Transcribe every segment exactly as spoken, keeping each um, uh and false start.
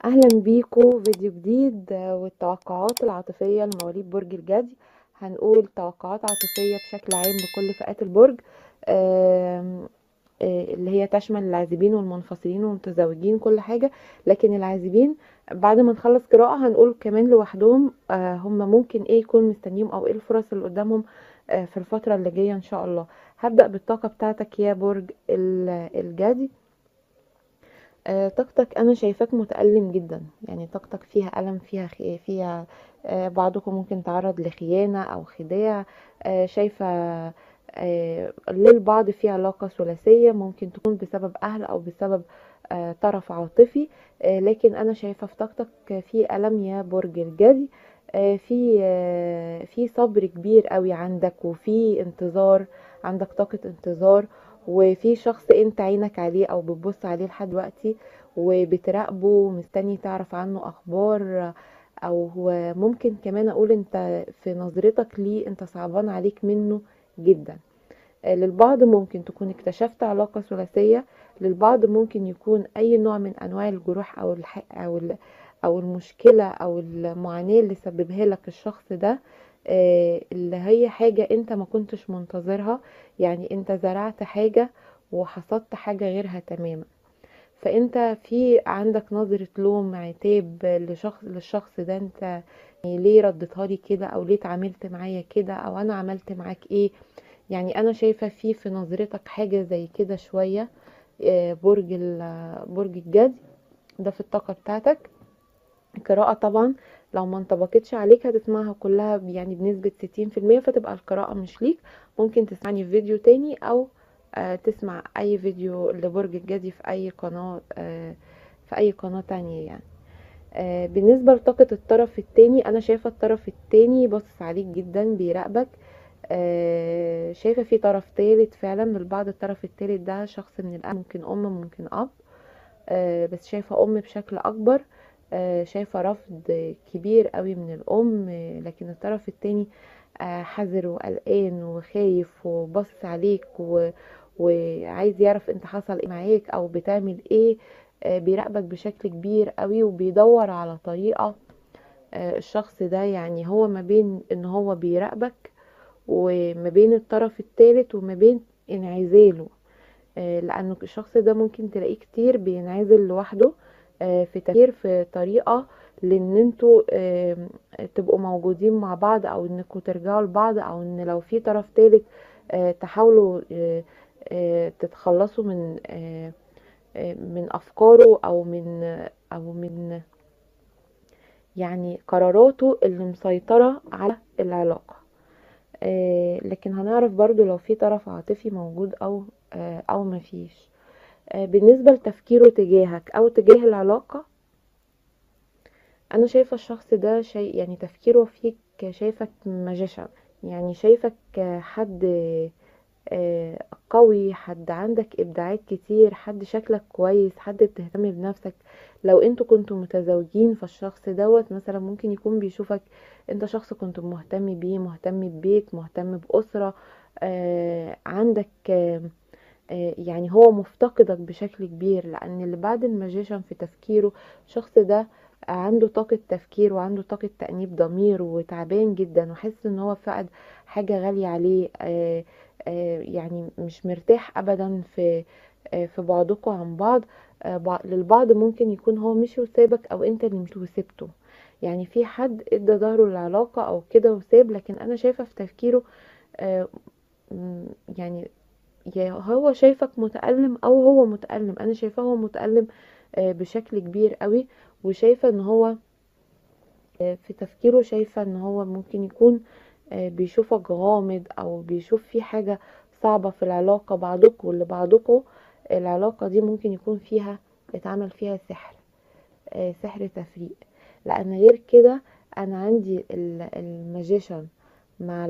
اهلا بيكم فيديو جديد آه، والتوقعات العاطفية لمواليد برج الجدي. هنقول توقعات عاطفية بشكل عام لكل فئات البرج. آم، آه، اللي هي تشمل العازبين والمنفصلين والمتزوجين كل حاجة. لكن العازبين بعد ما نخلص قراءة هنقول كمان لوحدهم آه، هم ممكن ايه يكون مستنيهم او ايه الفرص اللي قدامهم آه، في الفترة اللي جاية ان شاء الله. هبدأ بالطاقة بتاعتك يا برج ال- الجدي. آه، طاقتك انا شايفاك متألم جدا، يعني طاقتك فيها ألم، فيها خي... فيها آه، بعضكم ممكن تعرض لخيانة او خداع. آه، شايفة آه، للبعض في علاقة ثلاثية، ممكن تكون بسبب اهل او بسبب آه، طرف عاطفي. آه، لكن انا شايفة في طاقتك في ألم يا برج الجدي. آه، في آه، في صبر كبير قوي عندك، وفي انتظار، عندك طاقة انتظار. وفي شخص انت عينك عليه او بتبص عليه لحد دلوقتي وبتراقبه، مستني تعرف عنه اخبار. او هو ممكن كمان اقول انت في نظرتك ليه انت صعبان عليك منه جدا. آه، للبعض ممكن تكون اكتشفت علاقة ثلاثية، للبعض ممكن يكون اي نوع من انواع الجروح او الح... او ال... او المشكلة او المعاناة اللي سببها لك الشخص ده. آه، اللي هي حاجة انت ما كنتش منتظرها، يعني انت زرعت حاجة وحصدت حاجة غيرها تماما. فانت في عندك نظرة لوم عتاب لشخص للشخص ده، انت يعني ليه رديتها لي كده، او ليه اتعاملت معايا كده، او انا عملت معاك ايه. يعني انا شايفة في في نظرتك حاجة زي كده شوية. آه، برج ال- برج الجدي ده في الطاقة بتاعتك. القراءة طبعا لو ما انطبقتش عليك هتسمعها كلها يعني بنسبة ستين في المية، فتبقى القراءة مش ليك. ممكن تسمعني في فيديو تاني او آه، تسمع اي فيديو لبرج الجدي في اي قناة آه، في اي قناة تانية يعني. آه، بالنسبة لطاقة الطرف التاني، انا شايفة الطرف التاني باصص عليك جدا، بيراقبك. آه، شايفة في طرف تالت فعلا، للبعض الطرف التالت ده شخص من الأهل، ممكن أم ممكن أب. آه، بس شايفة أم بشكل أكبر. آه، شايفة رفض كبير قوي من الأم. آه، لكن الطرف التاني آه، حذر وقلقان وخايف وبص عليك و... وعايز يعرف انت حصل ايه معاك او بتعمل ايه. آه، بيراقبك بشكل كبير قوي وبيدور على طريقة. آه، الشخص ده يعني هو ما بين ان هو بيراقبك وما بين الطرف الثالث وما بين انعزاله. آه، لانه الشخص ده ممكن تلاقيه كتير بينعزل لوحده آه، في تفكير في طريقة لان انتوا آه، تبقوا موجودين مع بعض، او انكم ترجعوا لبعض، او ان لو في طرف ثالث آه، تحاولوا آه، آه، تتخلصوا من آه، آه، من افكاره او من او من يعني قراراته اللي مسيطرة على العلاقة. آه، لكن هنعرف برضو لو في طرف عاطفي موجود او آه، او مفيش. آه، بالنسبة لتفكيره تجاهك او تجاه العلاقة، انا شايفة الشخص ده شيء يعني تفكيره فيك، شايفك ماجيشن، يعني شايفك حد آه، قوي، حد عندك ابداعات كتير، حد شكلك كويس، حد بتهتم بنفسك. لو انتوا كنتوا متزوجين فالشخص دوت مثلا ممكن يكون بيشوفك انت شخص كنت مهتم بيه، مهتم ببيت، مهتم بأسرة. آه، عندك آه، آه، يعني هو مفتقدك بشكل كبير، لان اللي بعد الماجيشن في تفكيره الشخص ده عنده طاقة تفكير وعنده طاقة تأنيب ضمير وتعبان جدا وحس ان هو فقد حاجة غالية عليه. آه، آه، يعني مش مرتاح ابدا في آه، في بعضكم عن بعض. آه، بع- للبعض ممكن يكون هو مشي وسابك او انت اللي مشي وسبته. يعني في حد ادى ظهره للعلاقة او كده وساب، لكن انا شايفة في تفكيره آه، م- يعني يا هو شايفك متألم او هو متألم. انا شايفاه هو متألم آه، بشكل كبير قوي. وشايفة ان هو آه، في تفكيره شايفة ان هو ممكن يكون آه، بيشوفك غامض او بيشوف في حاجة صعبة في العلاقة بعضكم لبعضكم. العلاقة دي ممكن يكون فيها اتعمل فيها سحر، آه، سحر تفريق. لان غير كده انا عندي الماجيشن مع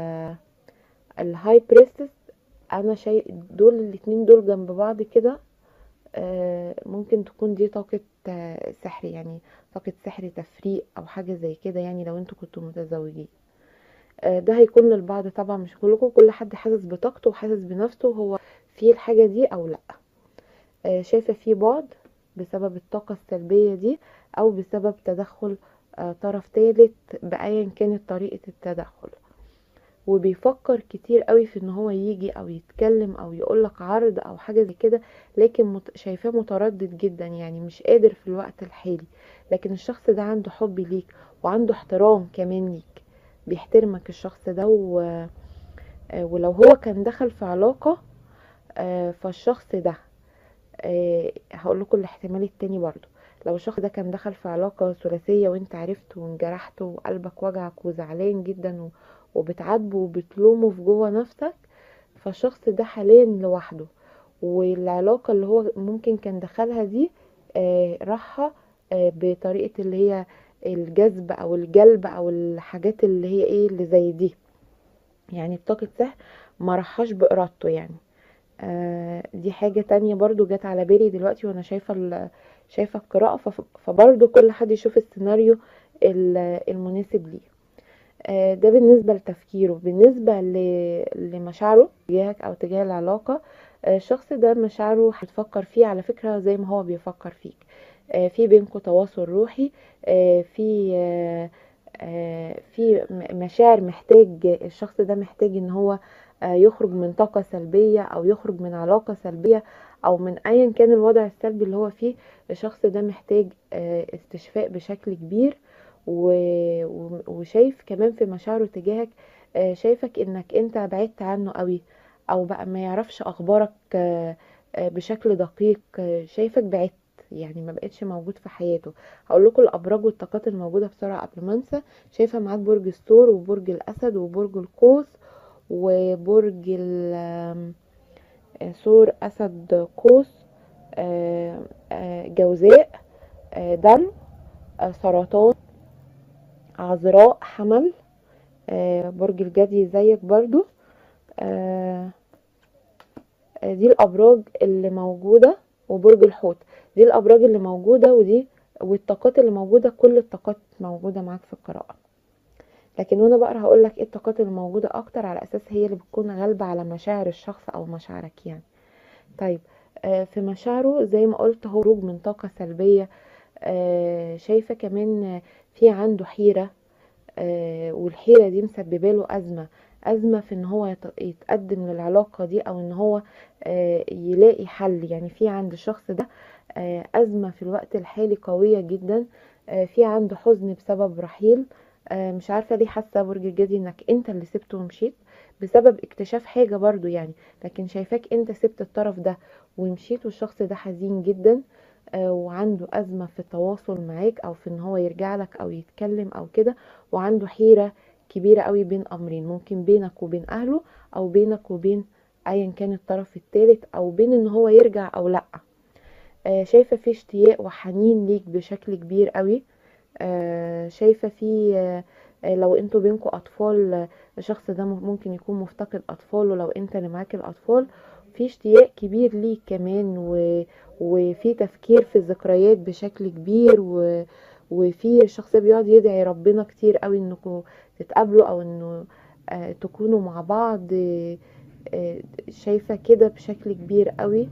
الهاي بريستس. انا شايف دول الاتنين دول جنب بعض كده. آه، ممكن تكون دي طاقة آه، سحر، يعني طاقة سحر تفريق او حاجة زي كده، يعني لو انتوا كنتوا متزوجين. آه، ده هيكون للبعض طبعا، مش كلكم، كل حد حاسس بطاقته وحاسس بنفسه هو في الحاجة دي او لا. آه، شايفة في بعد بسبب الطاقة السلبية دي او بسبب تدخل آه، طرف ثالث بأيا كانت طريقة التدخل. وبيفكر كتير قوي في ان هو يجي او يتكلم او يقولك عرض او حاجة زي كده، لكن مت- شايفاه متردد جدا، يعني مش قادر في الوقت الحالي. لكن الشخص ده عنده حب ليك وعنده احترام كمان ليك، بيحترمك الشخص ده و... آه، ولو هو كان دخل في علاقة آه، فالشخص ده آه، هقول لكم الاحتمال التاني برضو. لو الشخص ده كان دخل في علاقة ثلاثية وانت عرفت وانجرحت وقلبك وجعك وزعلان جدا و- وبتعاتبه وبتلومه في جوه نفسك، فالشخص ده حاليا لوحده، والعلاقة اللي هو ممكن كان دخلها دي آه، راحة آه، بطريقة اللي هي الجذب او الجلب او الحاجات اللي هي ايه اللي زي دي، يعني بطاقة سحر ما راحش بإرادته يعني. آه، دي حاجة تانية برضو جت على بالي دلوقتي وانا شايفة ال- شايفة القراءة، فف- فبرضو كل حد يشوف السيناريو ال- المناسب ليه. آه، ده بالنسبة لتفكيره. بالنسبة ل- لمشاعره تجاهك او تجاه العلاقة، آه، الشخص ده مشاعره هتفكر فيه على فكرة زي ما هو بيفكر فيك. آه، في بينكم تواصل روحي، آه، في آه، آه، في م- مشاعر، محتاج الشخص ده محتاج ان هو آه، يخرج من طاقة سلبية او يخرج من علاقة سلبية او من ايا كان الوضع السلبي اللي هو فيه. الشخص ده محتاج آه، استشفاء بشكل كبير. و- و- وشايف كمان في مشاعره تجاهك، آه، شايفك انك انت بعدت عنه قوي، او بقى ما يعرفش اخبارك آه، آه، بشكل دقيق. آه، شايفك بعدت، يعني ما بقتش موجود في حياته. هقول لكم الابراج والطاقات الموجوده بسرعه قبل ما انسى. شايفه معاك برج الثور وبرج الاسد وبرج القوس وبرج ال- آم، آه، ثور اسد قوس، آه، آه، جوزاء، آه، دلو، آه، سرطان، عذراء، حمل، آه، برج الجدي زيك برضو. آه، آه، دي الابراج اللي موجوده، وبرج الحوت. دي الابراج اللي موجوده، ودي والطاقات اللي موجوده، كل الطاقات موجوده معاك في القراءه. لكن وانا بقرا هقول لك ايه الطاقات اللي موجوده اكتر، على اساس هي اللي بتكون غالبه على مشاعر الشخص او مشاعرك يعني. طيب، آه، في مشاعره زي ما قلت هو خروج من طاقه سلبيه. آه، شايفه كمان آه، في عنده حيره، آه، والحيرة دي مسببة له أزمة. أزمة في ان هو يت- يتقدم للعلاقة دي، او ان هو آه، يلاقي حل. يعني في عند الشخص ده آه، أزمة في الوقت الحالي قوية جدا. آه، في عنده حزن بسبب رحيل. آه، مش عارفة ليه حاسة برج الجدي انك انت اللي سبته ومشيت بسبب اكتشاف حاجة برضو يعني. لكن شايفاك انت سبت الطرف ده ومشيت، والشخص ده حزين جدا آه، وعنده أزمة في التواصل معاك او في ان هو يرجع لك او يتكلم او كده. وعنده حيرة كبيرة قوي بين امرين، ممكن بينك وبين اهله، او بينك وبين ايا كان الطرف الثالث، او بين ان هو يرجع او لا. آه، شايفة في اشتياق وحنين ليك بشكل كبير قوي. آه، شايفة في آه، آه، لو انتوا بينكوا اطفال، آه، الشخص ده ممكن يكون مفتقد اطفاله لو انت اللي معاك الاطفال. في اشتياق كبير ليك كمان و... وفي تفكير في الذكريات بشكل كبير و... وفي الشخص ده بيقعد يدعي ربنا كتير قوي انكم تتقابلوا، او انه آه، تكونوا مع بعض. آه، آه، شايفة كده بشكل كبير قوي.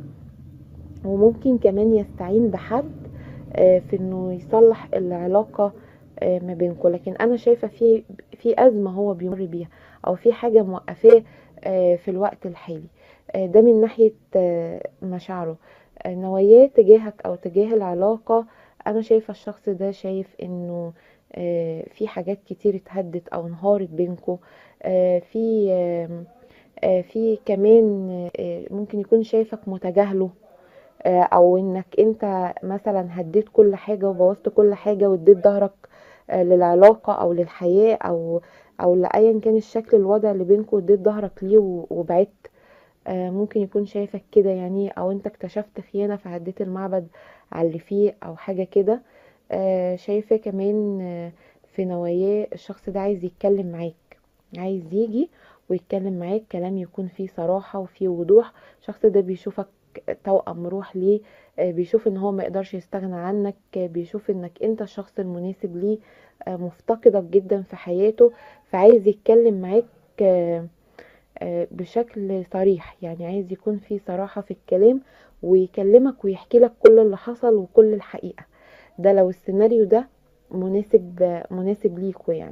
وممكن كمان يستعين بحد آه، في انه يصلح العلاقة آه، ما بينكم. لكن انا شايفة في في ازمة هو بيمر بيها، او في حاجة موقفاه آه، في الوقت الحالي. آه، ده من ناحية آه، مشاعره. آه، نواياه تجاهك او تجاه العلاقة، انا شايفة الشخص ده شايف انه آه، في حاجات كتير اتهدت او انهارت بينكم. في آه، آه، في كمان آه، ممكن يكون شايفك متجاهله، آه، او انك انت مثلا هديت كل حاجة وبوظت كل حاجة واديت ظهرك آه، للعلاقة او للحياة او او لايا كان الشكل الوضع اللي بينكم، واديت ظهرك ليه و- وبعدت. آه، ممكن يكون شايفك كده يعني، او انت اكتشفت خيانة فهديت المعبد على اللي فيه او حاجة كده. آه، شايفة كمان آه، في نواياه الشخص ده عايز يتكلم معاك، عايز يجي ويتكلم معاك كلام يكون فيه صراحة وفيه وضوح. الشخص ده بيشوفك توأم روح ليه، آه، بيشوف ان هو ما يقدرش يستغنى عنك، آه، بيشوف انك انت الشخص المناسب ليه، آه، مفتقدك جدا في حياته. فعايز يتكلم معاك آه، آه، بشكل صريح، يعني عايز يكون في صراحة في الكلام، ويكلمك ويحكي لك كل اللي حصل وكل الحقيقة. ده لو السيناريو ده مناسب مناسب ليكوا يعني.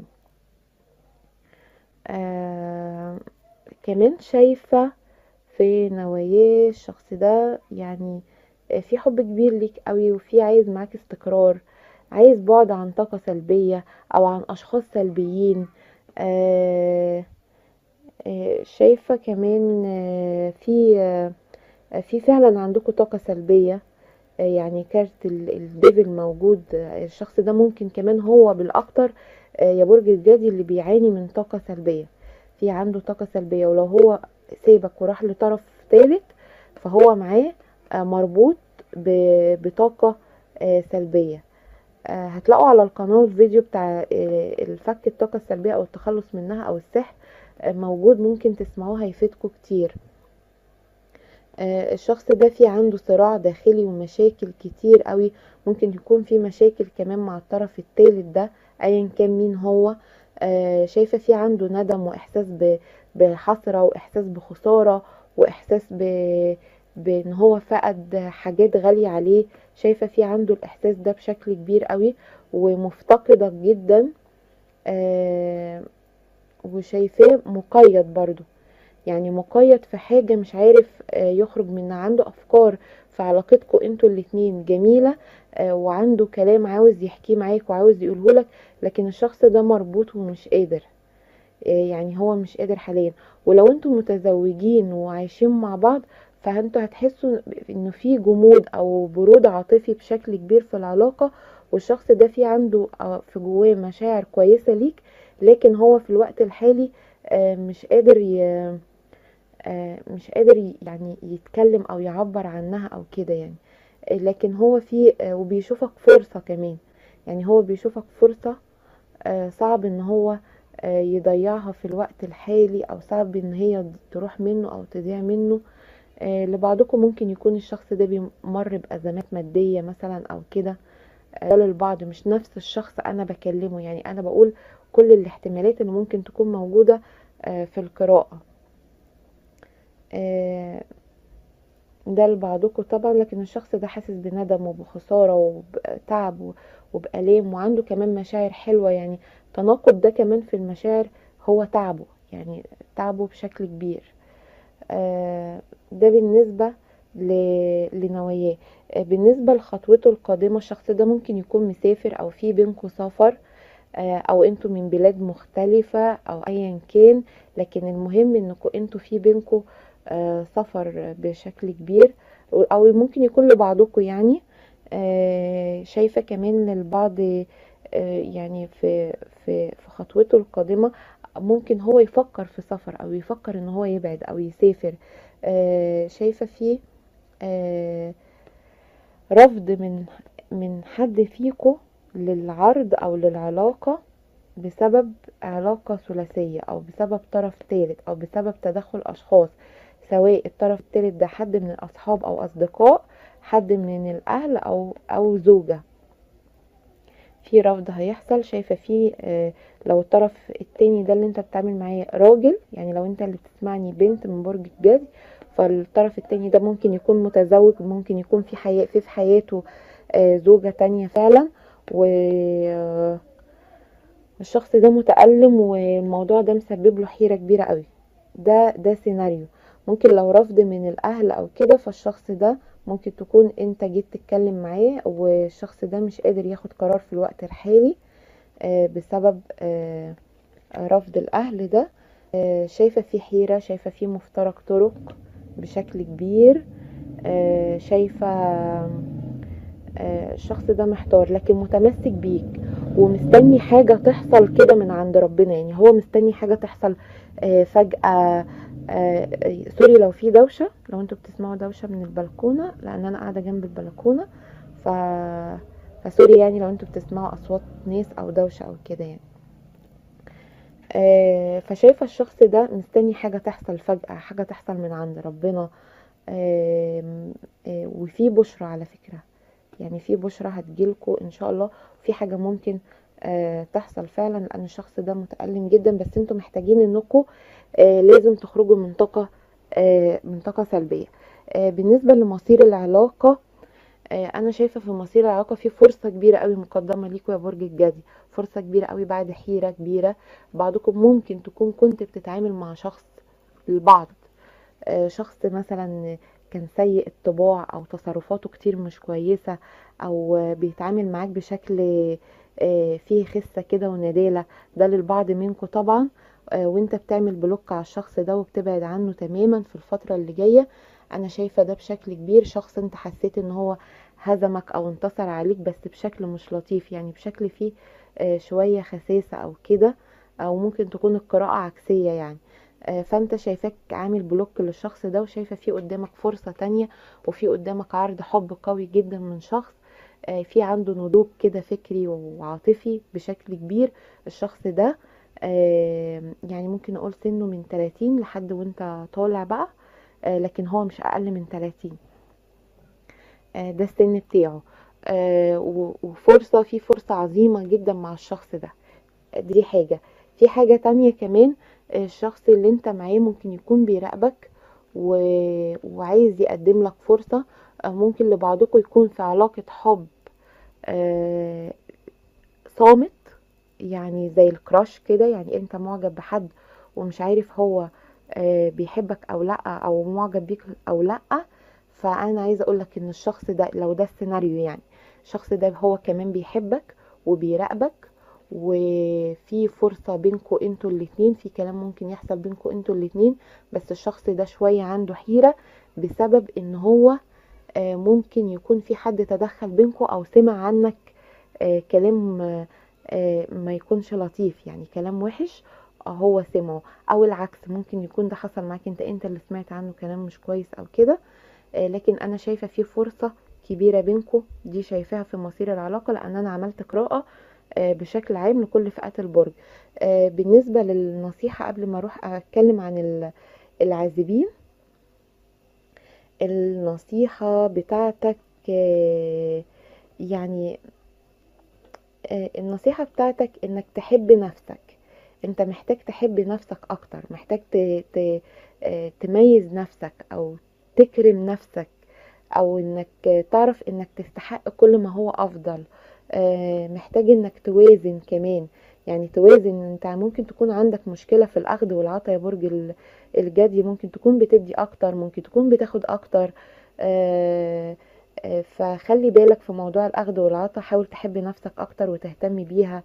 آه كمان شايفة في نواياه الشخص ده يعني في حب كبير ليك قوي، وفي عايز معاك استقرار، عايز بعد عن طاقة سلبية او عن اشخاص سلبيين. آه آه شايفة كمان آه في آه في فعلا عندكم طاقة سلبية. آه يعني كارت ال- الديفل موجود. آه الشخص ده ممكن كمان هو بالاكتر آه يا برج الجدي اللي بيعاني من طاقة سلبية. في عنده طاقة سلبية، ولو هو سيبك وراح لطرف ثالث فهو معاه آه، مربوط ب- بطاقة آه، سلبية. آه، هتلاقوا على القناة الفيديو بتاع آه، الفك الطاقة السلبية او التخلص منها او السحر آه، موجود، ممكن تسمعوه هيفيدكم كتير. آه، الشخص ده في عنده صراع داخلي ومشاكل كتير قوي. ممكن يكون في مشاكل كمان مع الطرف الثالث ده ايا كان مين هو. آه، شايفة في عنده ندم واحساس ب- بحسرة واحساس بخسارة واحساس ب بان هو فقد حاجات غالية عليه. شايفة في عنده الاحساس ده بشكل كبير قوي ومفتقدك جدا. آه، وشايفاه مقيد برضو، يعني مقيد في حاجة مش عارف آه، يخرج منها. عنده افكار في علاقتكم انتوا الاتنين جميلة، آه، وعنده كلام عاوز يحكيه معاك وعاوز يقولهولك، لكن الشخص ده مربوط ومش قادر. آه، يعني هو مش قادر حاليا. ولو انتوا متزوجين وعايشين مع بعض فانتوا هتحسوا انه في جمود او برود عاطفي بشكل كبير في العلاقة، والشخص ده في عنده آه، في جواه مشاعر كويسة ليك، لكن هو في الوقت الحالي آه، مش قادر ي... آه، مش قادر ي- يعني يتكلم او يعبر عنها او كده يعني. آه، لكن هو في آه، وبيشوفك فرصة كمان. يعني هو بيشوفك فرصة آه، صعب ان هو آه، يضيعها في الوقت الحالي، او صعب ان هي تروح منه او تضيع منه. آه، لبعضكم ممكن يكون الشخص ده بيمر بأزمات مادية مثلا او كده. آه، ده للبعض مش نفس الشخص انا بكلمه، يعني انا بقول كل الاحتمالات اللي ممكن تكون موجودة آه، في القراءة. آه، ده لبعضكم طبعا، لكن الشخص ده حاسس بندم وبخسارة وبتعب و- وبألام، وعنده كمان مشاعر حلوة. يعني تناقض ده كمان في المشاعر هو تعبه، يعني تعبه بشكل كبير. آه، ده بالنسبة ل- لنواياه. آه، بالنسبة لخطوته القادمة الشخص ده ممكن يكون مسافر او في بينكم سفر، آه، او انتوا من بلاد مختلفة او ايا كان، لكن المهم انكم انتوا في بينكم آه، سفر بشكل كبير، او ممكن يكون لبعضكم يعني. آه، شايفة كمان للبعض آه، يعني في في في خطوته القادمة ممكن هو يفكر في سفر او يفكر ان هو يبعد او يسافر. آه، شايفة فيه آه، رفض من من حد فيكو للعرض او للعلاقة بسبب علاقة ثلاثية او بسبب طرف ثالث او بسبب تدخل اشخاص، سواء الطرف الثالث ده حد من الاصحاب او اصدقاء، حد من الاهل او او زوجة. في رفض هيحصل. شايفة فيه آه، لو الطرف التاني ده اللي انت بتعمل معاه راجل، يعني لو انت اللي بتسمعني بنت من برج الجدي، فالطرف التاني ده ممكن يكون متزوج، ممكن يكون في حياة في في حياته آه، زوجة تانية فعلا، والشخص ده متألم والموضوع ده مسبب له حيرة كبيرة قوي. ده ده سيناريو. ممكن لو رفض من الاهل او كده، فالشخص ده ممكن تكون انت جيت تتكلم معاه والشخص ده مش قادر ياخد قرار في الوقت الحالي آه، بسبب آه، رفض الاهل ده. آه، شايفة في حيرة، شايفة في مفترق طرق بشكل كبير. آه، شايفة آه، الشخص ده محتار لكن متمسك بيك ومستني حاجة تحصل كده من عند ربنا. يعني هو مستني حاجة تحصل آه، فجأة. آه، سوري لو في دوشة، لو انتوا بتسمعوا دوشة من البلكونة لان انا قاعدة جنب البلكونة. ف فسوري يعني لو انتوا بتسمعوا اصوات ناس او دوشة او كده يعني. آه، فشايفة الشخص ده مستني حاجة تحصل فجأة، حاجة تحصل من عند ربنا. آم، آه، وفي بشرة على فكرة، يعني في بشرة هتجيلكوا ان شاء الله. في حاجة ممكن آه، تحصل فعلا لان الشخص ده متألم جدا، بس انتوا محتاجين انكم آه، لازم تخرجوا من طاقة آه، من طاقة سلبية. آه، بالنسبة لمصير العلاقة، آه، انا شايفة في مصير العلاقة في فرصة كبيرة قوي مقدمة ليكوا يا برج الجدي. فرصة كبيرة قوي بعد حيرة كبيرة. بعضكم ممكن تكون كنت بتتعامل مع شخص البعض، آه، شخص مثلا كان سيء الطباع او تصرفاته كتير مش كويسة، او آه، بيتعامل معاك بشكل آه، فيه خسة كده وندالة. ده للبعض منكم طبعا. آه، وانت بتعمل بلوك على الشخص ده وبتبعد عنه تماما في الفترة اللي جاية. انا شايفة ده بشكل كبير شخص انت حسيت ان هو هزمك او انتصر عليك، بس بشكل مش لطيف، يعني بشكل فيه آه، شوية خساسة او كده، او ممكن تكون القراءة عكسية يعني. آه، فانت شايفاك عامل بلوك للشخص ده، وشايفة في قدامك فرصة تانية، وفي قدامك عرض حب قوي جدا من شخص آه، في عنده نضوج كده فكري وعاطفي بشكل كبير. الشخص ده آه، يعني ممكن نقول سنه من تلاتين لحد وانت طالع بقى، آه، لكن هو مش اقل من تلاتين. آه، ده السن بتاعه. آه، و- وفرصة في فرصة عظيمة جدا مع الشخص ده. دي حاجة. في حاجة تانية كمان، الشخص اللي انت معاه ممكن يكون بيراقبك و... وعايز يقدم لك فرصة. أو ممكن لبعضكم يكون في علاقة حب آه، صامت، يعني زي الكراش كده، يعني انت معجب بحد ومش عارف هو آه، بيحبك او لا، او معجب بيك او لا. فانا عايزه اقولك ان الشخص ده لو ده السيناريو، يعني الشخص ده هو كمان بيحبك وبيراقبك، وفي فرصة بينكوا انتوا الاتنين، في كلام ممكن يحصل بينكوا انتوا الاتنين. بس الشخص ده شوية عنده حيرة بسبب ان هو آه، ممكن يكون في حد تدخل بينكوا او سمع عنك آه، كلام آه، آه، ما يكونش لطيف، يعني كلام وحش آه، هو سمعه. او العكس، ممكن يكون ده حصل معاك انت انت اللي سمعت عنه كلام مش كويس او كده. آه، لكن انا شايفة في فرصة كبيرة بينكم، دي شايفاها في مصير العلاقة، لان انا عملت قراءة آه، بشكل عام لكل فئات البرج. آه، بالنسبة للنصيحة قبل ما اروح اتكلم عن ال- العازبين، النصيحة بتاعتك آه، يعني آه، النصيحة بتاعتك انك تحب نفسك. انت محتاج تحب نفسك اكتر، محتاج ت- ت- آه، تميز نفسك او تكرم نفسك، او انك تعرف انك تستحق كل ما هو افضل. آه، محتاج انك توازن كمان، يعني توازن. انت ممكن تكون عندك مشكلة في الاخذ والعطاء يا برج ال- الجدي، ممكن تكون بتدي اكتر، ممكن تكون بتاخد اكتر. آه، آه، فخلي بالك في موضوع الاخذ والعطاء، حاول تحب نفسك اكتر وتهتم بيها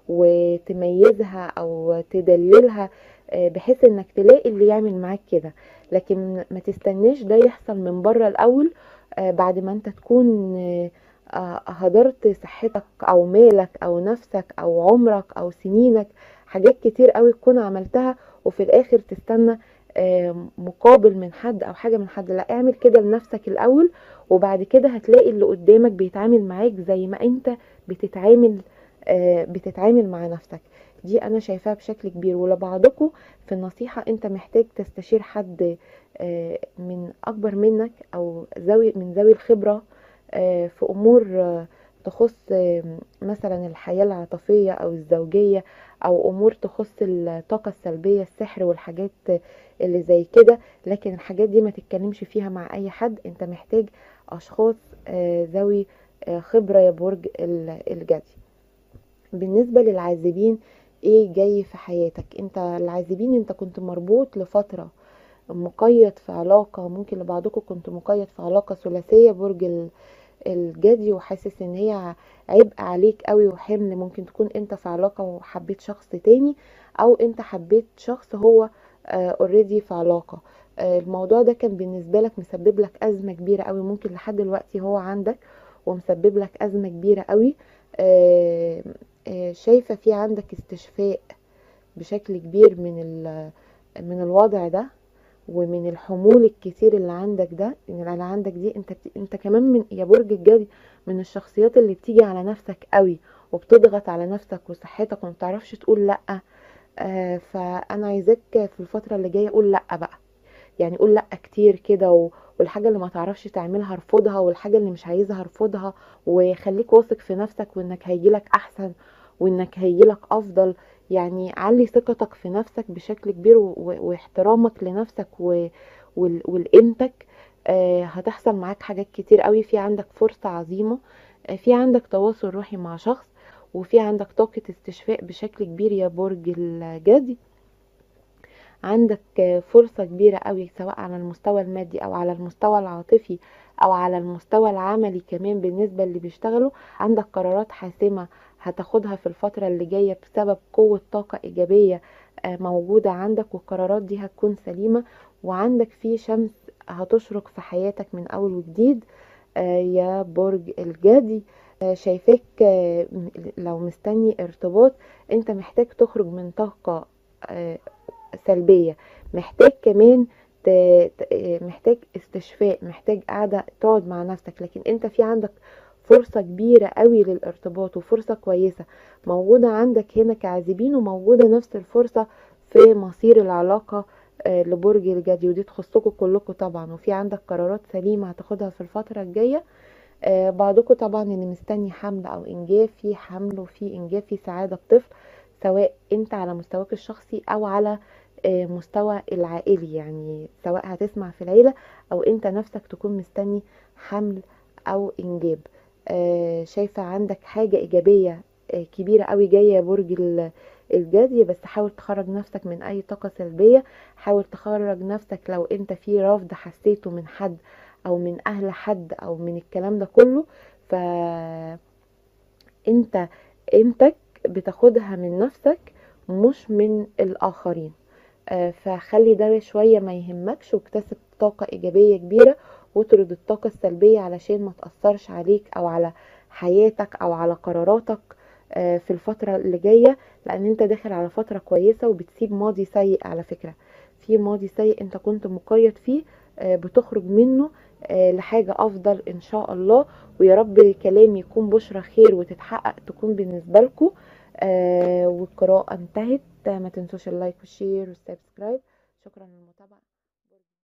وتميزها او تدللها، آه، بحيث انك تلاقي اللي يعمل معاك كده. لكن ما تستناش ده يحصل من بره الاول، آه، بعد ما انت تكون آه، آه، هدرت صحتك او مالك او نفسك او عمرك او سنينك، حاجات كتير قوي تكون عملتها، وفي الاخر تستنى آه، مقابل من حد او حاجة من حد. لا، اعمل كده لنفسك الاول، وبعد كده هتلاقي اللي قدامك بيتعامل معاك زي ما انت بتتعامل آه، بتتعامل مع نفسك. دي انا شايفاها بشكل كبير. ولبعضكم في النصيحة، انت محتاج تستشير حد آه، من اكبر منك او ذوي من ذوي الخبرة آه، في امور آه، تخص آه، مثلا الحياة العاطفية او الزوجية، او امور تخص الطاقة السلبية، السحر والحاجات اللي زي كده. لكن الحاجات دي ما تتكلمش فيها مع اي حد، انت محتاج اشخاص آه، ذوي آه، خبرة يا برج ال- الجدي. بالنسبة للعازبين، ايه جاي في حياتك انت؟ العازبين انت كنت مربوط لفترة، مقيد في علاقة، ممكن لبعضكم كنت مقيد في علاقة ثلاثية برج ال- الجدي، وحاسس ان هي عبء عليك قوي وحمل. ممكن تكون انت في علاقة وحبيت شخص تاني، او انت حبيت شخص هو اوريدي في علاقة. آه، الموضوع ده كان بالنسبة لك مسبب لك ازمة كبيرة قوي، ممكن لحد دلوقتي هو عندك ومسبب لك ازمة كبيرة قوي. آه، آه، شايفة في عندك استشفاء بشكل كبير من ال- من الوضع ده، ومن الحمول الكتير اللي عندك ده، ان اللي عندك دي انت بت... انت كمان من يا برج الجدي من الشخصيات اللي بتيجي على نفسك قوي، وبتضغط على نفسك وصحتك وما بتعرفش تقول لا. آه فانا عايزاك في الفتره اللي جايه قول لا بقى، يعني قول لا كتير كده، و... والحاجه اللي ما تعرفش تعملها ارفضها، والحاجه اللي مش عايزها ارفضها. وخليك واثق في نفسك، وانك هيجيلك احسن، وانك هيجيلك افضل. يعني علي ثقتك في نفسك بشكل كبير، و... و... واحترامك لنفسك و... وال... ولقيمتك. آه، هتحصل معاك حاجات كتير قوي، في عندك فرصة عظيمة، آه، في عندك تواصل روحي مع شخص، وفي عندك طاقة استشفاء بشكل كبير يا برج الجدي. عندك آه، فرصة كبيرة قوي سواء على المستوى المادي او على المستوى العاطفي او على المستوى العملي كمان. بالنسبة اللي بيشتغلوا عندك قرارات حاسمة هتاخدها في الفترة اللي جاية بسبب قوة طاقة ايجابية آه، موجودة عندك، والقرارات دي هتكون سليمة. وعندك في شمس هتشرق في حياتك من اول وجديد آه، يا برج الجدي. آه، شايفاك آه، م- لو مستني ارتباط، انت محتاج تخرج من طاقة آه، سلبية، محتاج كمان ت... ت- محتاج استشفاء، محتاج قاعدة تقعد مع نفسك. لكن انت في عندك فرصة كبيرة قوي للارتباط، وفرصة كويسة موجودة عندك هنا كعازبين، وموجودة نفس الفرصة في مصير العلاقة آه، لبرج الجدي، ودي تخصكم كلكم طبعا. وفي عندك قرارات سليمة هتاخدها في الفترة الجاية. آه، بعضكم طبعا اللي مستني حمل او انجاب، في حمل وفي انجاب، في سعادة بطفل، سواء انت على مستواك الشخصي او على آه، مستوى العائلي، يعني سواء هتسمع في العيلة او انت نفسك تكون مستني حمل او انجاب. آه، شايفة عندك حاجة ايجابية آه، كبيرة قوي جاية يا برج ال- الجدي. بس حاول تخرج نفسك من اي طاقة سلبية، حاول تخرج نفسك لو انت في رفض حسيته من حد او من اهل حد او من الكلام ده كله، فانت قيمتك بتاخدها من نفسك مش من الاخرين. آه، فخلي ده شوية ما يهمكش، واكتسب طاقة ايجابية كبيرة، واطرد الطاقة السلبية علشان ما تأثرش عليك او على حياتك او على قراراتك آه، في الفترة اللي جاية. لان انت داخل على فترة كويسة، وبتسيب ماضي سيء على فكرة. في ماضي سيء انت كنت مقيد فيه آه، بتخرج منه آه، لحاجة افضل ان شاء الله. ويا رب كلامي يكون بشرة خير وتتحقق تكون بالنسبة لكم. آه والقراءة انتهت. ما تنسوش اللايك والشير والسبسكرايب. شكرا للمتابعة.